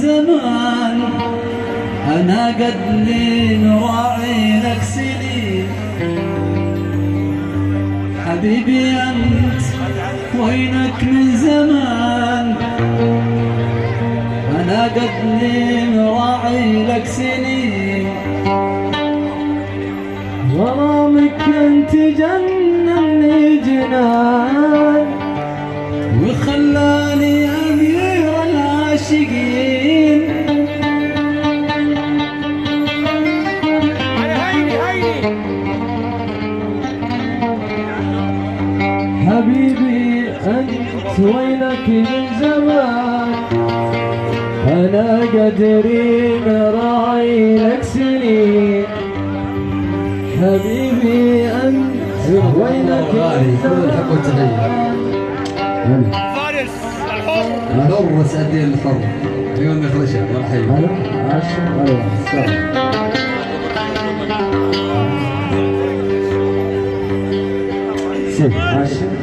زمان، أنا قد لي نراعي لك سنين. حبيبي أنت وينك من زمان، أنا قد لي نراعي لك سنين. غرامك أنت جنني جنان، وخلاني أمير العاشقين. حبيبي أنت وينك من زمان، أنا قدري نراعي لك سنين. حبيبي أنت وينك من زمان. فارس الحر الحر سعدي الحر عيون مخرشة مرحبا. عشر